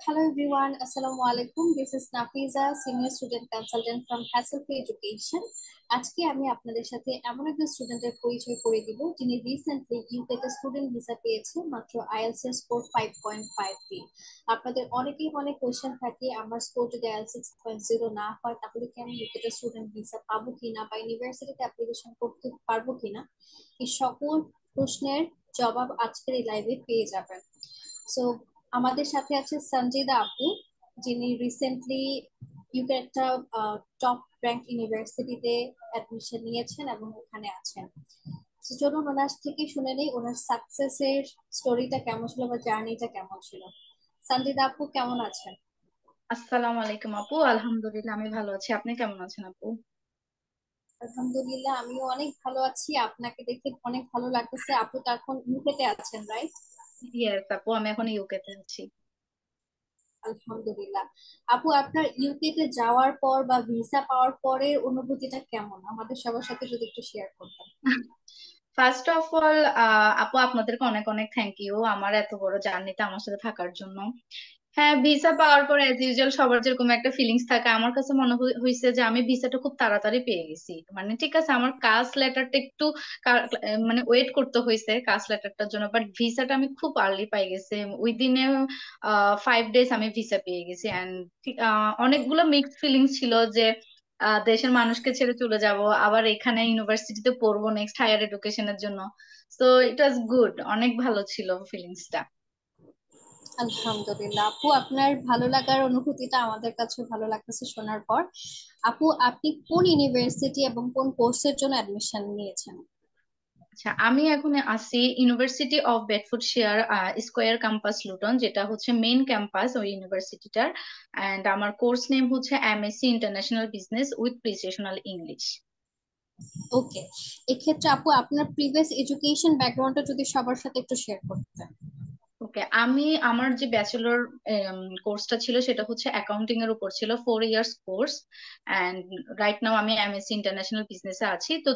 Hello everyone, Assalamu alaikum. This is Nafiza, Senior Student Consultant from Hassel-Free Education. আজকে আমি আপনাদের সাথে এমন একজন স্টুডেন্টের পরিচয় করে দিব যিনি রিসেন্টলি ইউকেতে স্টুডেন্ট ভিসা পেয়েছে মাত্র আইএলটিএস এর স্কোর 5.5 দিয়ে। আপনাদের অনেকেই অনেক কোশ্চেন থাকে, আমার স্কোর যদি আইএলটিএস 6.0 না হয় তাহলে কি আমি ইউকেতে স্টুডেন্ট ভিসা পাবো কিনা বা ইউনিভার্সিটিতে অ্যাপ্লিকেশন করতে পারবো কিনা, এই সকল প্রশ্নের জবাব আজকের এই লাইভে পেয়ে যাবেন। সো আমাদের সাথে আছে সঞ্জিদা আপু, যিনি রিসেন্টলি ইউকে একটা টপ র্যাঙ্ক ইউনিভার্সিটিতে অ্যাডমিশন নিয়েছেন এবং ওখানে আছেন। তো চলুন ওনার থেকে শুনে নেই ওনার সাকসেসের স্টোরিটা কেমন ছিল বা জার্নিটা কেমন ছিল। সঞ্জিদা আপু কেমন আছেন? আসসালামু আলাইকুম আপু, আলহামদুলিল্লাহ আমি ভালো আছি। আপনি কেমন আছেন আপু? আলহামদুলিল্লাহ আমিও অনেক ভালো আছি, আপনাকে দেখে অনেক ভালো লাগতেছে। আপু তো এখন ইউকেতে আছেন, রাইট? ইয়েস আপু, আমি এখন ইউকে তে আছি। আলহামদুলিল্লাহ। আপু আপনার ইউকে তে যাওয়ার পর বা ভিসা পাওয়ার পরের অনুভূতিটা কেমন, আমাদের সবার সাথে যদি একটু শেয়ার করতেন। ফার্স্ট অফ অল আপু, আপনাদেরকে অনেক অনেক থ্যাংক ইউ আমার এত বড় জার্নিতে আমার সাথে থাকার জন্য। হ্যাঁ, ভিসা পাওয়ার পর অ্যাজ ইউজুয়াল সবার যেরকম একটা ফিলিংস থাকে, আমার কাছে মনে হয়েছে যে আমি ভিসাটা খুব তাড়াতাড়ি পেয়ে গেছি। মানে ঠিক আছে, আমার কাস্ট লেটারটা একটু মানে ওয়েট করতে হয়েছে কাস্ট লেটারটার জন্য, বাট ভিসাটা আমি খুব আর্লি পাই গেছি। উইদিনে 5 ডেজ আমি ভিসা পেয়ে গেছি। অ্যান্ড অনেকগুলো মিক্সড ফিলিংস ছিল যে দেশের মানুষকে ছেড়ে চলে যাব, আবার এখানে ইউনিভার্সিটিতে পড়বো নেক্সট হায়ার এডুকেশনের জন্য। সো ইট ওয়াজ গুড, অনেক ভালো ছিল ফিলিংসটা। আলহামদুলিল্লাহ আপু, আপনার ভালো লাগার অনুভূতিটা আমাদের কাছে ভালো লাগতেছে শোনার পর। আপু আপনি কোন ইউনিভার্সিটি এবং কোন কোর্সের জন্য অ্যাডমিশন নিয়েছেন? আচ্ছা, আমি এখন আছি university of Bedfordshire square campus Luton, যেটা হচ্ছে মেইন ক্যাম্পাস ওই ইউনিভার্সিটিটার। এন্ড আমার কোর্স নেম হচ্ছে MSc international business with presessional English. Okay, এক্ষেত্রে আপু আপনার প্রিভিয়াস এডুকেশন ব্যাকগ্রাউন্ডটা যদি সবার সাথে একটু শেয়ার করতেন। ওকে, আমার যে ব্যাচেলর কোর্সটা ছিল সেটা হচ্ছে অ্যাকাউন্টিং এর উপর ছিল, 4 years course. And right now আমি এমএসসি ইন্টারন্যাশনাল বিজনেসে আছি। তো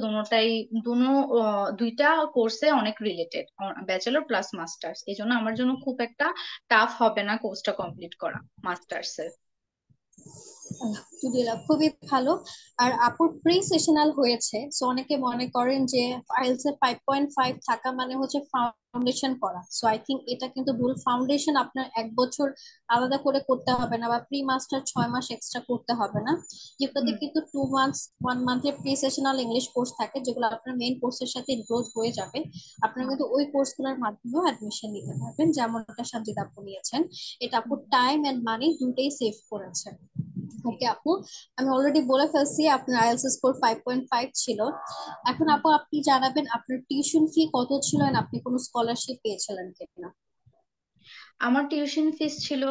দুইটা কোর্সে অনেক রিলেটেড, ব্যাচেলর প্লাস মাস্টার্স, এই জন্য আমার জন্য খুব একটা টাফ হবে না কোর্সটা কমপ্লিট করা মাস্টার্স এর। আলহামদুলিল্লাহ খুবই ভালো। আর আপুর প্রি সেশনাল হয়েছে, সো অনেকে মনে করেন যে আইএলটিএস এর 5.5 থাকা মানে হচ্ছে ফাউন্ডেশন করা। সো আই থিংক এটা কিন্তু ভুল। ফাউন্ডেশন আপনার 1 বছর আলাদা করে করতে হবে না বা প্রি মাস্টার 6 মাস এক্সট্রা করতে হবে না। ইউকেতে হুম। কিন্তু 2 মান্থস 1 মান্থের প্রি সেশনাল ইংলিশ কোর্স থাকে যেগুলো আপনার মেইন কোর্সের সাথে ইনক্লুড হয়ে যাবে। আপনারা কিন্তু ওই কোর্সগুলোর মাধ্যমেও অ্যাডমিশন নিতে পারবেন, যেমনটা সঞ্জিত আপু নিয়েছেন। এটা আপুর টাইম এন্ড মানি দুটেই সেভ করেছে। জি। ওকে আপু, আমি অলরেডি বলে ফেলছি আপনার আইএলটিএস স্কোর 5.5 ছিল। এখন হুম। আপু আপনি জানাবেন আপনার টিউশন ফি কত ছিল আর আপনি কোনো স্কলারশিপ পেয়েছিলেন কিনা। আমার টিউশন ফিস ছিল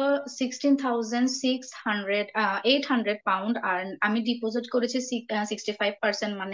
800 পাউন্ড, আর আমি ডিপোজিট করেছি 65%, মানে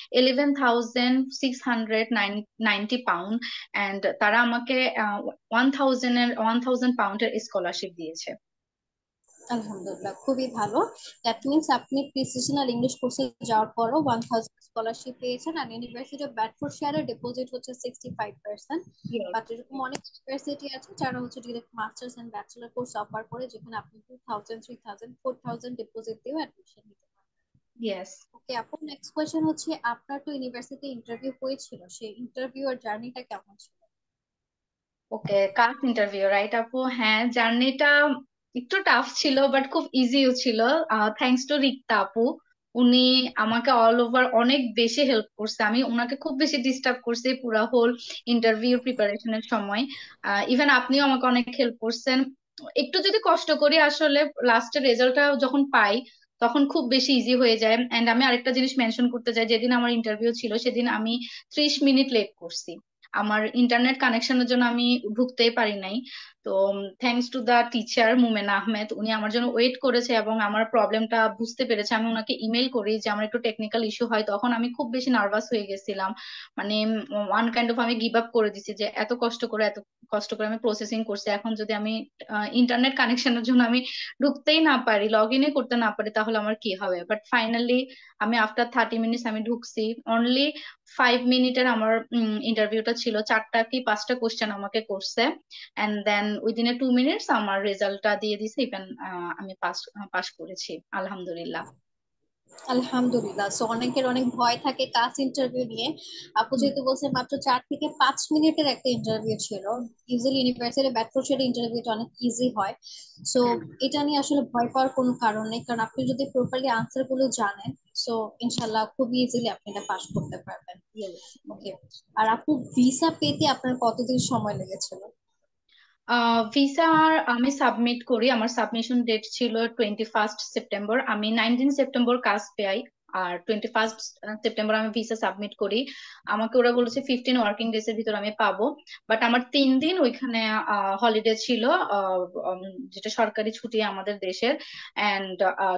11,690 পাউন্ড। অ্যান্ড তারা আমাকে 1,000 পাউন্ডের স্কলারশিপ দিয়েছে। আলহামদুলিল্লাহ খুবই ভালো। দ্যাট মিনস আপনি প্রিসিশনাল ইংলিশ কোর্সে যাওয়ার পরও 1000 স্কলারশিপ পেয়েছেন। আর ইউনিভার্সিটি অফ ব্যাডফোর্ডশায়ারের ডিপোজিট হচ্ছে 65%। Yes. বাট এরকম অনেক ইউনিভার্সিটি আছে যারা হচ্ছে direct masters and bachelor course offer করে, যেখানে আপনি 2000, 3000, 4000 ডিপোজিট দিয়েও অ্যাডমিশন নিতে পারেন। Yes. ওকে আপু, নেক্সট কোয়েশ্চেন হচ্ছে আপনার তো ইউনিভার্সিটি ইন্টারভিউ হয়েছিল, সেই ইন্টারভিউ আর জার্নিটা কেমন ছিল? ওকে, কাস্ট ইন্টারভিউ রাইট আপু? হ্যাঁ, জার্নিটা একটু টাফ ছিল বাট খুব ইজিও ছিল। থ্যাঙ্কস টু রিক্তা আপু, উনি আমাকে অল ওভার অনেক বেশি হেল্প করছে। আমি ওনাকে খুব বেশি ডিস্টার্ব করছি পুরা হোল ইন্টারভিউ প্রিপারেশনের সময়। ইভেন আপনিও আমাকে অনেক হেল্প করছেন। একটু যদি কষ্ট করি আসলে লাস্টের রেজাল্টটা যখন পাই তখন খুব বেশি ইজি হয়ে যায়। এন্ড আমি আরেকটা জিনিস মেনশন করতে চাই, যেদিন আমার ইন্টারভিউ ছিল সেদিন আমি 30 মিনিট লেট করছি। আমার ইন্টারনেট কানেকশনের জন্য আমি ঢুকতেই পারি নাই। তো thanks to the teacher Mumen Ahmed, উনি আমার জন্য ওয়েট করেছে এবং আমার প্রবলেমটা বুঝতে পেরেছে। আমি ওনাকে ইমেল করি যে আমার একটু টেকনিক্যাল ইস্যু হয়, তখন আমি খুব বেশি নার্ভাস হয়ে গেছিলাম। মানে ওয়ান কাইন্ড অফ আমি গিভ আপ করে দিছি যে এত কষ্ট করে আমি প্রসেসিং করছি, এখন যদি আমি ইন্টারনেট কানেকশনের জন্য আমি ঢুকতেই না পারি, লগ ইনে করতে না পারি, তাহলে আমার কি হবে। বাট ফাইনালি আমি আফটার 30 মিনিটস আমি ঢুকছি। অনলি 5 মিনিটের আমার ইন্টারভিউটা ছিল, 4টা কি 5টা কোশ্চেন আমাকে করছে, and then within a 2 minutes আমার রেজাল্টটা দিয়ে দিছে। ইভেন আমি পাস পাস করেছি, আলহামদুলিল্লাহ। আলহামদুলিল্লাহ। সো অনেকের অনেক ভয় থাকে কাস্ট ইন্টারভিউ নিয়ে। আপু হুম, যেহেতু বলছে মাত্র 4 থেকে 5 মিনিটের একটা ইন্টারভিউ ছিল, ইউজুয়ালি ইউনিভার্সিটি ব্যাকফোর্ডের ইন্টারভিউটা অনেক ইজি হয়। সো হ্যাঁ, এটা নিয়ে আসলে ভয় পাওয়ার কোনো কারণ নেই, কারণ আপনি যদি প্রপারলি আনসার গুলো জানেন, সো ইনশাল্লাহ খুব ইজিলি আপনি এটা পাস করতে পারবেন। ইয়েস। ওকে। আর আপু ভিসা পেতে আপনার কতদিন সময় লেগেছিল? ভিসার আমি সাবমিট করি, আমার সাবমিশন ডেট ছিল 21 সেপ্টেম্বর, আমি 19 সেপ্টেম্বর কাজ পাই। আর 21 সেপ্টেম্বর আমি ভিসা সাবমিট করি। আমাকে ওরা বলেছে 15 ওয়ার্কিং ডেজ এর ভিতর আমি পাবো। বাট আমার 3 দিন ওইখানে হলিডে ছিল, আহ, উম, যেটা সরকারি ছুটি আমাদের দেশের। অ্যান্ড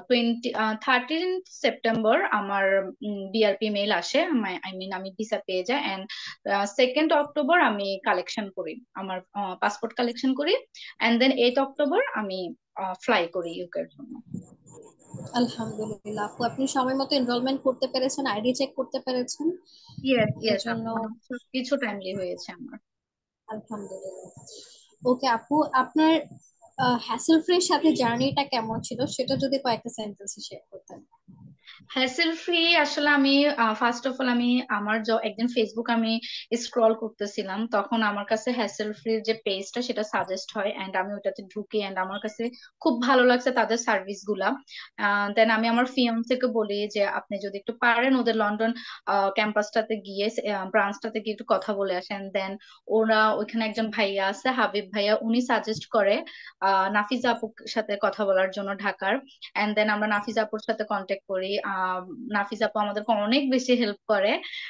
13 সেপ্টেম্বর আমার বিআরপি মেইল আসে, আই মিন আমি ভিসা পেয়ে যাই। 2nd অক্টোবর আমি কালেকশন করি, আমার পাসপোর্ট কালেকশন করি। এন্ড দেন 8 অক্টোবর আমি ফ্লাই করি ইউকে এর জন্য। আলহামদুলিল্লাহ আপু, আপনি সময় মতো এনরোলমেন্ট করতে পেরেছেন, আইডি চেক করতে পেরেছেন, ইয়েস এর ইয়েস জন্য আপু, সবকিছু টাইমলি হয়েছে আমার। আলহামদুলিল্লাহ। ওকে আপু, আপনার হ্যাসেল ফ্রির সাথে জার্নিটা কেমন ছিল সেটা যদি কয়েকটা সেন্টেন্সে শেয়ার করতেন। হ্যাসেল ফ্রি আসলে আমি ফার্স্ট অফ অল আমি আমার একদিন ফেসবুক আমি স্ক্রল করতেছিলাম, তখন আমার কাছে হ্যাসেল ফ্রির যে পেজটা সেটা সাজেস্ট হয়, এন্ড আমি ওটাতে ঢুকি, এন্ড আমার কাছে খুব ভালো লাগছে তাদের সার্ভিস গুলা। দেন আমি আমার ফিয়ান্সেকে বলি যে আপনি যদি একটু পারেন ওদের লন্ডন ক্যাম্পাসটাতে গিয়ে ব্রাঞ্চটাতে গিয়ে একটু কথা বলে আসেন। দেন ওরা ওইখানে একজন ভাইয়া আছে, হাবিব ভাইয়া, উনি সাজেস্ট করে নাফিজা আপুর সাথে কথা বলার জন্য ঢাকার। এন্ড দেন আমরা নাফিজা আপুর সাথে কন্ট্যাক্ট করি। নাফিজা আপু আমাদেরকে অনেক বেশি হেল্প করে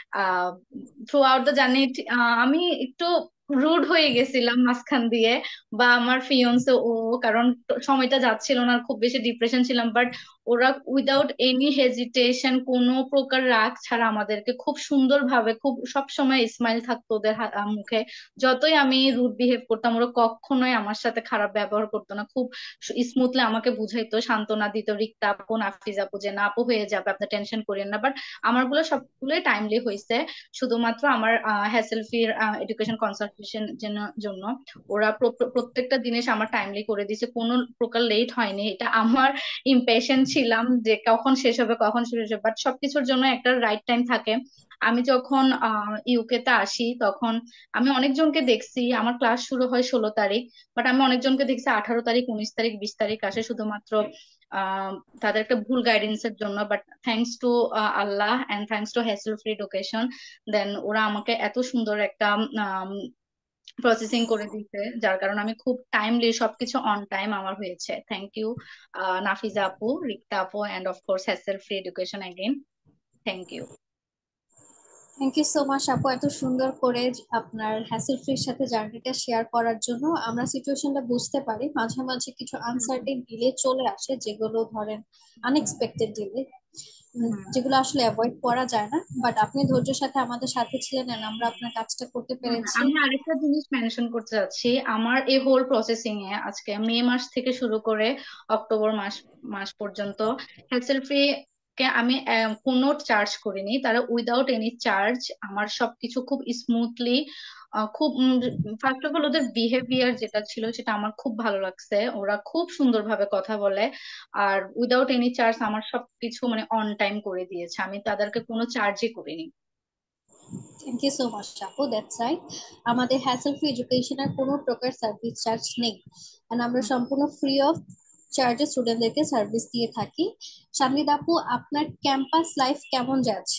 থ্রু আউট দ্য জার্নি। আমি একটু রুড হয়ে গেছিলাম মাঝখান দিয়ে, বা আমার ফিয়ন্সে ও, কারণ সময়টা যাচ্ছিল না, খুব বেশি ডিপ্রেশন ছিলাম। বাট ওরা উইদাউট এনি হেজিটেশন, কোনো প্রকার রাগ ছাড়া আমাদেরকে খুব সুন্দরভাবে, খুব সব সময় স্মাইল থাকতো ওদের মুখে। যতই আমি রুড বিহেভ করতাম, ওরা কখনোই আমার সাথে খারাপ ব্যবহার করতো না, খুব স্মুথলি আমাকে বুঝাইতো, সান্ত্বনা দিত। রিক্তা আপু, নাফিজ আপু, যে না আপু হয়ে যাবে, আপনি টেনশন করেন না। বাট আমারগুলো সবগুলোই টাইমলি হয়েছে। শুধুমাত্র আমার হ্যাসেল ফির এডুকেশন কনসালটেশন জন্য ওরা প্রত্যেকটা জিনিস আমার টাইমলি করে দিয়েছে, কোনো প্রকার লেট হয়নি। এটা আমার ইম্পেশেন্ট ছিলাম যে কখন শেষ হবে, কখন শেষ হবে, বাট সবকিছুর জন্য একটা রাইট টাইম থাকে। আমি যখন ইউকে তে আসি তখন আমি অনেকজনকে দেখছি, আমার ক্লাস শুরু হয় 16 তারিখ, বাট আমি অনেকজনকে দেখছি 18 তারিখ, 19 তারিখ, 20 তারিখ আসে, শুধুমাত্র আহ তাদের একটা ভুল গাইডেন্স এর জন্য। But thanks to Allah and thanks to hassle free education, দেন ওরা আমাকে এত সুন্দর একটা প্রসেসিং করে দিতে, যার কারণে আমি খুব টাইমলি সবকিছু অন টাইম আমার হয়েছে। থ্যাংক ইউ নাফিজা আপু, রিক্তা আপু, and of course hassle free education again. Thank you. Thank you so much আপু, এত সুন্দর করে আপনার হ্যাসেল ফ্রির সাথে জার্নিটা শেয়ার করার জন্য। আমরা সিচুয়েশনটা বুঝতে পারি, মাঝে মাঝে কিছু আনসার্টেন ডিলে চলে আসে, যেগুলো ধরেন আনএক্সপেক্টেড ডিলে, যেগুলো আসলে অ্যাভয়েড করা যায় না, বাট আপনি ধৈর্যের সাথে আমাদের সাথে ছিলেন and আমরা আপনার কাজটা করতে পেরেছি। আমি আরেকটা জিনিস মেনশন করতে চাচ্ছি, আমার এই হোল প্রসেসিং এ আজকে মে মাস থেকে শুরু করে অক্টোবর মাস মাস পর্যন্ত হ্যাসেল ফ্রি কে আমি কোনো চার্জ করিনি, তারা উইদাউট এনি চার্জ আমার সবকিছু খুব স্মুথলি, খুব ফার্স্ট অফ অল ওদের বিহেভিয়ার যেটা ছিল সেটা আমার খুব ভালো লাগছে, ওরা খুব সুন্দরভাবে কথা বলে। আর উইদাউট এনি চার্জ আমার সবকিছু মানে অন টাইম করে দিয়েছে, আমি তাদেরকে কোনো চার্জই করিনি। থ্যাংক ইউ সো মাচ আপু, দ্যাটস রাইট। আমাদের হ্যাসেল ফ্রি এডুকেশনের কোনো প্রকার সার্ভিস চার্জ নেই, and আমরা সম্পূর্ণ ফ্রি অফ চার্জে স্টুডেন্টদেরকে সার্ভিস দিয়ে থাকি। শামিদ আপু, আপনার ক্যাম্পাস লাইফ কেমন যাচ্ছে?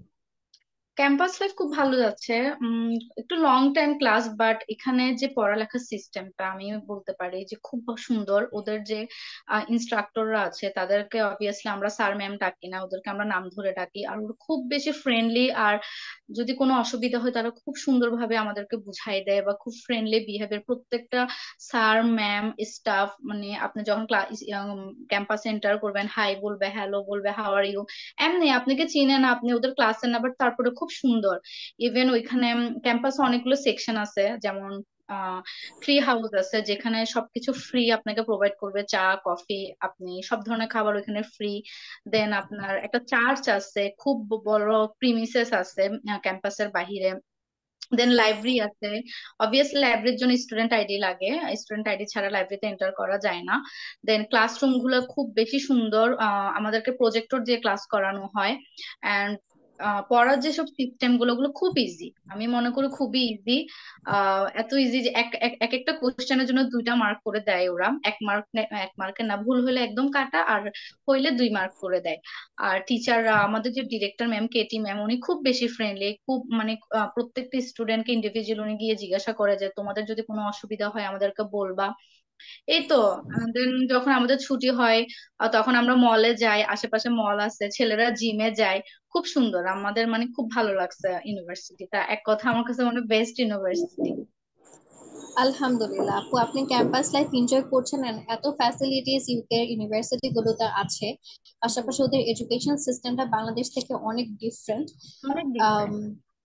ক্যাম্পাস লাইফ খুব ভালো যাচ্ছে। একটু লং টাইম ক্লাস, বাট এখানে যে পড়ালেখার সিস্টেমটা আমি বলতে পারি যে খুব সুন্দর। ওদের যে ইনস্ট্রাক্টররা আছে তাদেরকে অবভিয়াসলি আমরা স্যার ম্যাম ডাকি না, ওদেরকে আমরা নাম ধরে ডাকি। আর ওরা খুব বেশি ফ্রেন্ডলি, আর যদি কোনো অসুবিধা হয় তারা খুব সুন্দরভাবে আমাদেরকে বুঝাই দেয়, বা খুব ফ্রেন্ডলি বিহেভিয়ার প্রত্যেকটা স্যার ম্যাম স্টাফ। মানে আপনি যখন ক্লাস ক্যাম্পাসে এন্টার করবেন, হাই বলবে, হ্যালো বলবে, হাউ আর ইউ, এমনি আপনাকে চিনে না, আপনি ওদের ক্লাসে না, বাট তারপরে খুব সুন্দর। ইভেন ওইখানে ক্যাম্পাসে অনেকগুলো সেকশন আছে, যেমন ট্রি হাউস আছে যেখানে সবকিছু ফ্রি আপনাকে প্রোভাইড করবে, চা কফি, আপনি সব ধরনের খাবার ওইখানে ফ্রি। দেন আপনার একটা চার্চ আছে, খুব বড় প্রিমিসেস আছে ক্যাম্পাসের বাহিরে। দেন লাইব্রেরি আছে। অবভিয়াসলি লাইব্রেরির জন্য স্টুডেন্ট আইডি লাগে, স্টুডেন্ট আইডি ছাড়া লাইব্রেরিতে এন্টার করা যায় না। দেন ক্লাসরুম গুলো খুব বেশি সুন্দর, আমাদেরকে প্রজেক্টর দিয়ে ক্লাস করানো হয়। অ্যান্ড পড়ার যেসব সিস্টেম গুলো ওগুলো খুব ইজি, আমি মনে করি খুবই ইজি। এত ইজি যে এক এক এক একটা কোশ্চেনের জন্য 2টা মার্ক করে দেয় ওরা, 1 মার্ক, 1 মার্কের না, ভুল হলে একদম কাটা, আর হইলে 2 মার্ক করে দেয়। আর টিচাররা, আমাদের যে ডিরেক্টর ম্যাম, কেটি ম্যাম, উনি খুব বেশি ফ্রেন্ডলি, খুব মানে প্রত্যেকটা স্টুডেন্টকে ইন্ডিভিজুয়াল উনি গিয়ে জিজ্ঞাসা করে যে তোমাদের যদি কোনো অসুবিধা হয় আমাদেরকে বলবা। এই তো। দেন যখন আমাদের ছুটি হয় তখন আমরা মলে যাই, আশেপাশে মল আছে, ছেলেরা জিমে যায়। খুব সুন্দর আমাদের, মানে খুব ভালো লাগছে ইউনিভার্সিটিটা, এক কথা আমার কাছে মানে বেস্ট ইউনিভার্সিটি। আলহামদুলিল্লাহ আপু, আপনি ক্যাম্পাস লাইফ এনজয় করছেন and এত ফ্যাসিলিটিস ইউকে ইউনিভার্সিটি গুলোতে আছে। পাশাপাশি ওদের এডুকেশন সিস্টেমটা বাংলাদেশ থেকে অনেক ডিফারেন্ট। অনেক ডিফারেন্ট।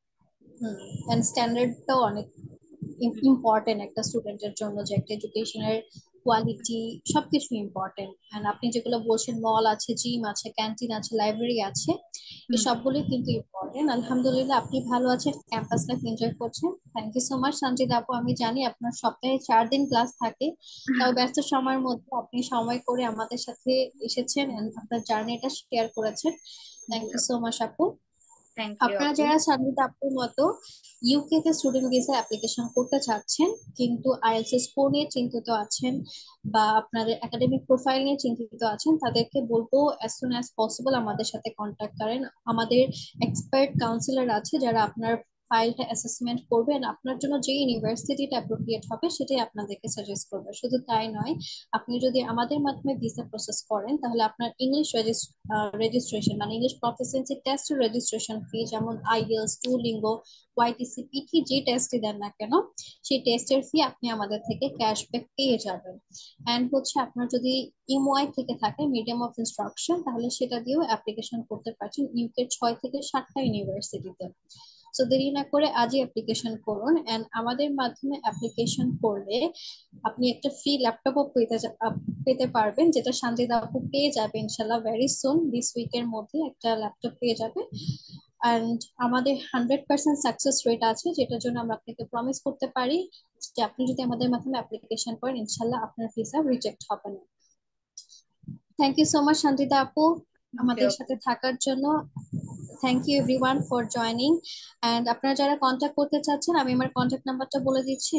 এন্ড স্ট্যান্ডার্ডটাও অনেক ইম্পর্টেন্ট একটা স্টুডেন্টের জন্য, যে একটা এডুকেশনের কোয়ালিটি সবকিছু ইম্পর্টেন্ট। এন্ড আপনি যেগুলো বলছেন, মল আছে, জিম আছে, ক্যান্টিন আছে, লাইব্রেরি আছে, এই সবগুলোই কিন্তু ইম্পর্টেন্ট। আলহামদুলিল্লাহ আপনি ভালো আছেন, ক্যাম্পাস লাইফ এনজয় করছেন। Thank you so much Sanjit আপু। আমি জানি আপনার সপ্তাহে 4 দিন ক্লাস থাকে, তাও ব্যস্ত সময়ের মধ্যে আপনি সময় করে আমাদের সাথে এসেছেন and আপনার জার্নিটা শেয়ার করেছেন। থ্যাংক জি ইউ সো আপু, মাচ আপু। থ্যাংক ইউ আপনারা আপু। যারা সঞ্জিতা আপুর মতো ইউকে তে স্টুডেন্ট ভিসা অ্যাপ্লিকেশন করতে চাচ্ছেন, কিন্তু আইএলটিএস স্কোর নিয়ে চিন্তিত আছেন বা আপনাদের একাডেমিক প্রোফাইল নিয়ে চিন্তিত আছেন, তাদেরকে বলবো অ্যাজ সুন অ্যাজ পসিবল আমাদের সাথে কন্ট্যাক্ট করেন। আমাদের এক্সপার্ট কাউন্সিলর আছে যারা আপনার ফাইলটা অ্যাসেসমেন্ট করবেন, আপনার জন্য যে ইউনিভার্সিটিটা অ্যাপ্রোপ্রিয়েট হবে সেটাই আপনাদেরকে সাজেস্ট করবে। শুধু তাই নয়, আপনি যদি আমাদের মাধ্যমে ভিসা প্রসেস করেন তাহলে আপনার ইংলিশ রেজিস্ট্রেশন মানে ইংলিশ প্রফিসিয়েন্সি টেস্টের রেজিস্ট্রেশন ফি, যেমন আইএলটিএস, টুলিঙ্গো, ওয়াইটিসি, পিটি যে টেস্টই দেন না কেন, সেই টেস্টের ফি আপনি আমাদের থেকে ক্যাশব্যাক পেয়ে যাবেন। এন্ড হচ্ছে আপনার যদি ইমওয়াই থেকে থাকে, মিডিয়াম অফ ইনস্ট্রাকশন, তাহলে সেটা দিয়েও অ্যাপ্লিকেশন করতে পারছেন ইউকে 6 থেকে 7টা ইউনিভার্সিটিতে। সো দেরি না করে আজই অ্যাপ্লিকেশন করুন। এন্ড আমাদের মাধ্যমে অ্যাপ্লিকেশন করলে আপনি একটা ফ্রি ল্যাপটপও পেতে পারবেন, যেটা শান্তিদা আপু পেয়ে যাবে ইনশাল্লাহ ভেরি সুন, দিস উইকের মধ্যে একটা ল্যাপটপ পেয়ে যাবে। অ্যান্ড আমাদের 100% সাকসেস রেট আছে, যেটার জন্য আমরা আপনাকে প্রমিস করতে পারি যে আপনি যদি আমাদের মাধ্যমে অ্যাপ্লিকেশন করেন ইনশাল্লাহ আপনার ভিসা রিজেক্ট হবে না। Thank you so much Shantida আপু থ্যাংক ইউ আমাদের আপু। সাথে থাকার জন্য। Thank you everyone for joining. And আপনারা যারা কন্ট্যাক্ট করতে চাচ্ছেন, আমি আমার কন্ট্যাক্ট নাম্বারটা বলে দিচ্ছি,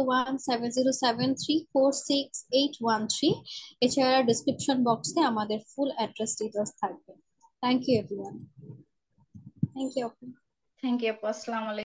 017073468813। এছাড়া ডিসক্রিপশন বক্সে আমাদের ফুল অ্যাড্রেস ডিটেলস থাকবে। Thank you everyone. Thank you. Thank you আপু, আসসালামু আলাইকুম।